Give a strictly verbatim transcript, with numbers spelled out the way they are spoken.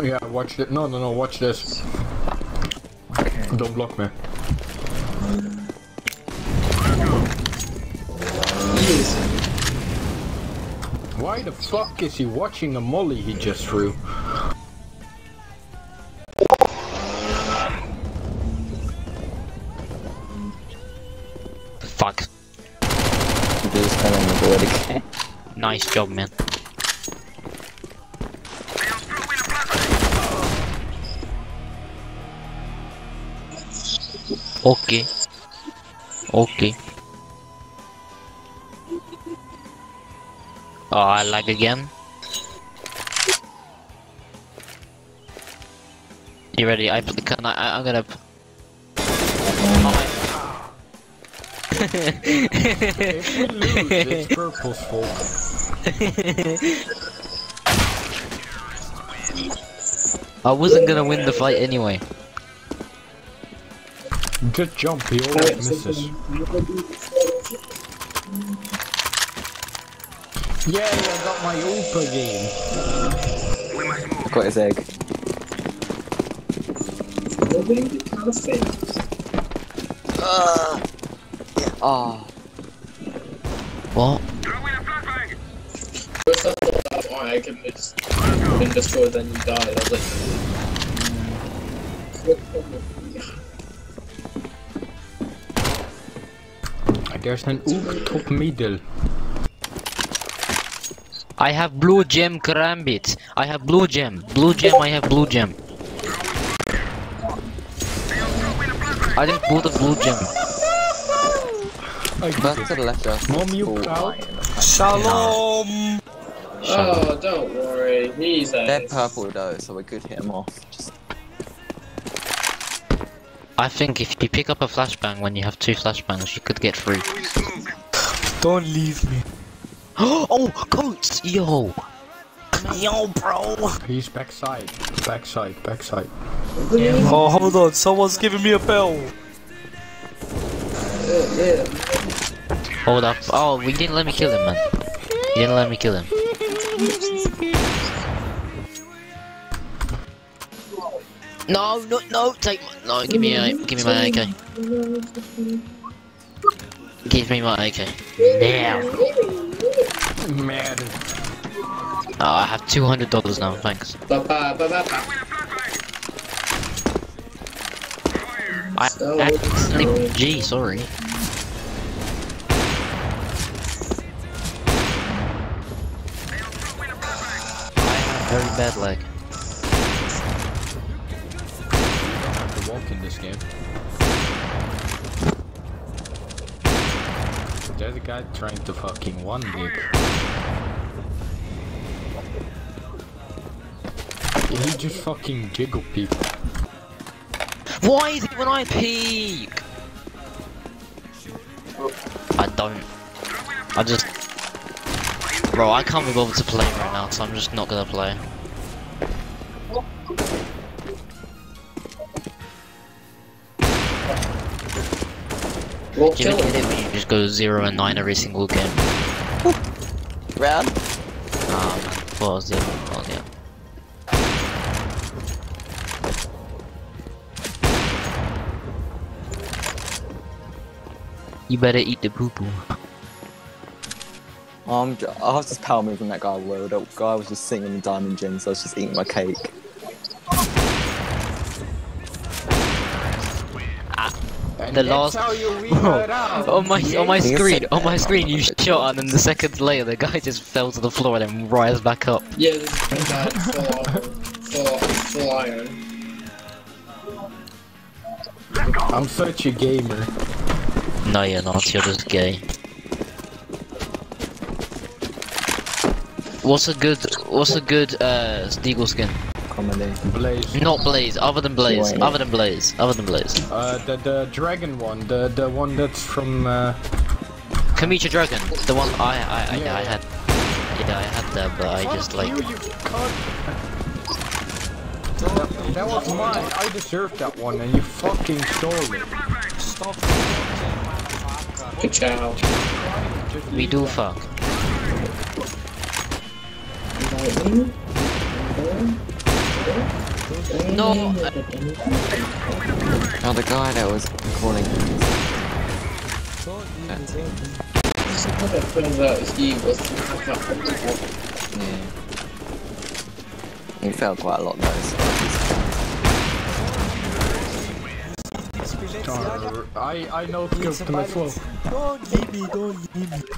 Yeah, watch it. No, no, no, watch this. Okay. Don't block me. Yes. Why the fuck is he watching a molly he just threw? Fuck. Just kind of the board again. Nice job, man. Okay. Okay. Oh, I lag again. You ready? I can I, I I'm gonna. If we lose, it's Purple's fault. I wasn't gonna win the fight anyway. Just jump, he always misses. Yay, I got my ult again. Got his egg. Nobody kind of fake. Uh, yeah. Oh. What? First I thought that one I can just been destroyed, then you died. I was like, There's an ult top middle. I have blue gem karambit. I have blue gem. Blue gem, I have blue gem. I just bought a blue gem. Back to the left, just. Mom, you Full out. iron. Shalom! oh, don't worry, he's They're a. purple though, so we could hit them off. Just I think if you pick up a flashbang when you have two flashbangs, you could get through. Don't leave me. Oh, goats! Yo! Yo, bro! He's backside, backside, backside. Oh, hold on, someone's giving me a bell. Yeah, yeah. Hold up. Oh, you didn't let me kill him, man. You didn't let me kill him. No, no, no! Take my, no, give me a, give me my A K. Give me my A K. Now! Man. Oh, I have two hundred dollars now, thanks. Ba ba ba ba ba. I So- actually, gee, sorry. Very bad leg. You don't have to walk in this game. There's a guy trying to fucking one dig. He just fucking jiggle people. Why is it when I peek? I don't. I just. Bro, I can't be bothered to play right now, so I'm just not gonna play. Well, Do you kill ever get him. it when you just go zero and nine every single game? round. Ah man, what was it? Oh yeah. You better eat the poo poo. Um, j- I was just power moving that guy well. That guy was just sitting on the diamond gem, so I was just eating my cake. And The that's last- how you weed it out. On my on my You screen, said on my that. screen, you shot, and then the seconds later, the guy just fell to the floor and then rise back up. Yeah, this is that full, full, full iron. I'm such a gamer. No, you're not. You're just gay. What's a good? What's a good uh Steagle skin? Comedy. Blaze. Not Blaze. Other than Blaze. Wait. Other than Blaze. Other than Blaze. Uh, the the dragon one, the the one that's from. Uh, Kamicha Dragon. The one I I I, Yeah, I yeah. had. Yeah, I had that, but I just fuck like. you, you cunt. That, that was mine. I deserved that one, and you fucking stole it. Stop. Good job. Just We leave do that. fuck. No. Oh, the guy that was calling. Somehow I feel that he was the backup from the top. Yeah. He fell quite a lot though. So I I know kills them as well. Don't leave me, don't leave me.